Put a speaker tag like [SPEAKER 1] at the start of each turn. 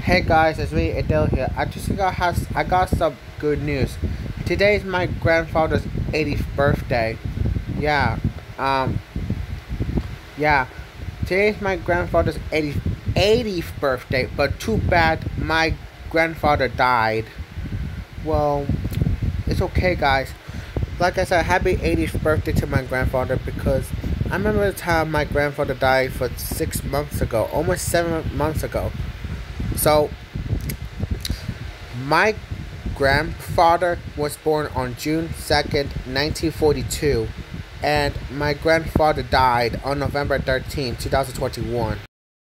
[SPEAKER 1] Hey guys, it's me Adele here. I got some good news. Today is my grandfather's 80th birthday. Yeah, um, yeah. Today is my grandfather's 80th birthday, but too bad my grandfather died. Well, it's okay, guys. Like I said, happy 80th birthday to my grandfather because I remember the time my grandfather died for 6 months ago, almost 7 months ago. So, my grandfather was born on June 2nd, 1942, and my grandfather died on November 13th, 2021.